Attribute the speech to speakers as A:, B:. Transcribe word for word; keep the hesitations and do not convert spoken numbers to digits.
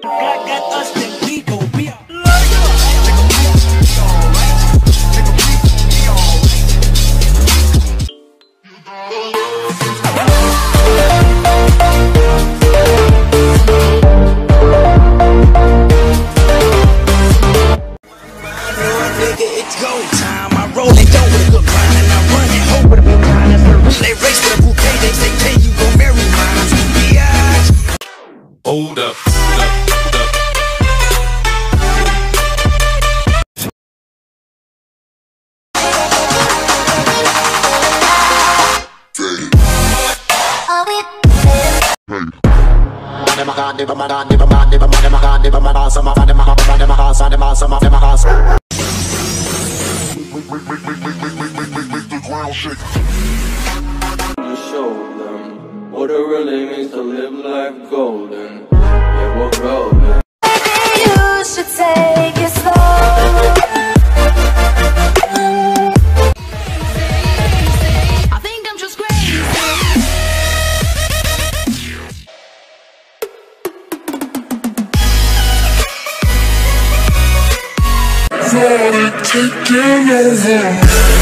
A: God got us, then we gon' be alright. It's go time. I roll it down with a good grind and I run it. Hope with a big grind. They race with a bouquet. They say, "Can you go marry mine?" Yeah.
B: Hold up, hold up, hold up.
C: To show them what it really means to live life golden. Yeah, we're golden.
D: You should take it slow. I think I'm just crazy.
E: Taking over.